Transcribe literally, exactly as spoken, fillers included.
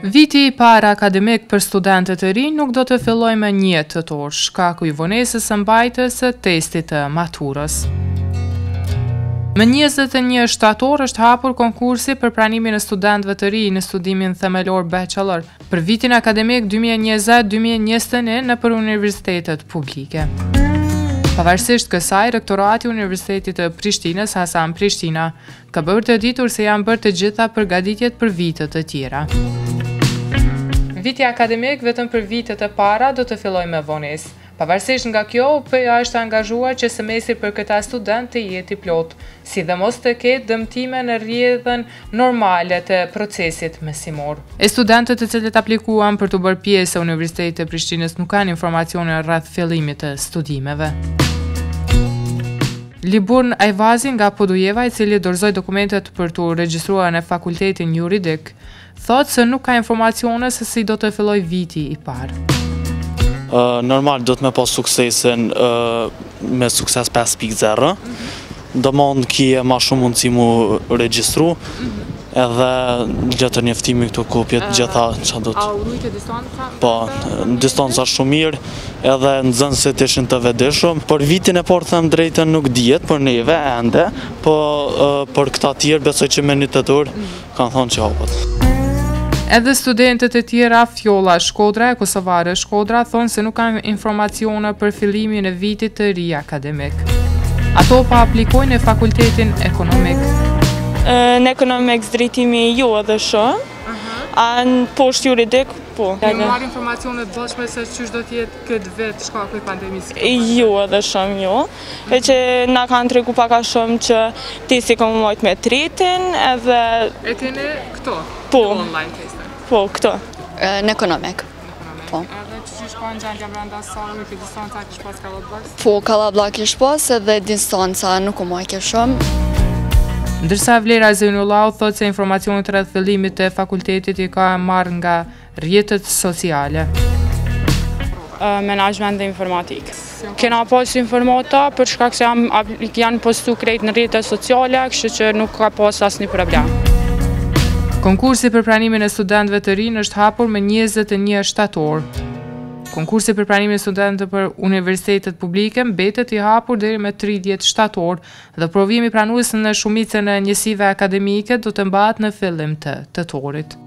Viti i parë akademik për studentët e rinj nuk do të fillojë me një tetor, shkaku i vonesës së mbajtjes së testit të maturës. Më njëzet e një shtator është hapur konkursi për pranimin e studentëve të rinj në studimin themelor bachelor për vitin akademik dy mijë e njëzet dy mijë e njëzet e një nëpër universitetet publike. Pavarësisht kësaj, rektorati i Universitetit të Prishtinës, Hasan Prishtina, ka bërë të ditur se janë bërë të gjitha përgatitjet për vite të tjera. Viti akademik vetëm për vitet e para do të fillojë me vonesë. Pavarësisht nga kjo, U P A është angazhuar që semestri për këta studentë të jetë i plot, sidomos të ketë dëmtime në rrjedhën normale të procesit mësimor. E studentët të cilët aplikuan për të bërë pjesë e Universitetit të Prishtinës nuk kanë informacione rreth fillimit të studimeve. Liburn Ajvazi nga Podujeva, i cili dorëzoi dokumentet për të regjistruar në fakultetin juridik, thotë se nuk ka informacione se si do të fillojë viti i parë. Uh, normal do të me pas suksesin uh, me sukses pesë pikë zero. Mm-hmm. Do mund kje ma shumë mundësi mu regjistru. Mm-hmm. Edhe gjatë njeftimi këto kopjet, uh, gjitha që do të... A u rujtë distanca? Po, distanca shumë mirë, edhe nxënësit ishin të vedishëm. Për vitin e parë them drejtën nuk dihet, për neve ende, po uh, për këta tjerë besoj që me një tetor mm-hmm. kanë thonë që hapët. Edhe studentët e tjera Fjolla Shkodra e Kosovare Shkodra thonë se nuk kanë informacione për fillimin e vitit të ri akademik. Ato pa aplikojnë në fakultetin ekonomik. Në ekonomik drejtimi jo edhe shumë, a në poshtë juridik, po. Ju marrë informacione të bëshme se qysh do t'jetë këtë vetë shkaku i pandemisë? Jo edhe shumë, jo. E që na kanë tregu paka shumë që ti si këmë mojtë me tretin, edhe... E keni këto? Po. Online teste? Po, këto. Në ekonomik. Po. Edhe që që shkojnë gjendja brenda salë, këtë distanca kish pas kallabllak? Po, kallabllak kish pas edhe distanca nuk u mojke shumë. Ndërsa Vlera Zejnullau thotë se informacionet rreth fillimit të fakultetit i ka marrë nga rrjetet sociale. Uh, Menaxhment dhe informatikë. Kena pas informata për shkak se janë postu krejt në rrjetet sociale, kështu që nuk ka pas asnjë problem. Konkursi për pranimin e studentëve të rinj është hapur me njëzet e një shtator. Konkursi për pranimin e studentëve për universitetet publike mbetet i hapur deri me tridhjetë shtator dhe provimi pranues në shumicën e njësive akademike do të mbahet në fillim të tetorit.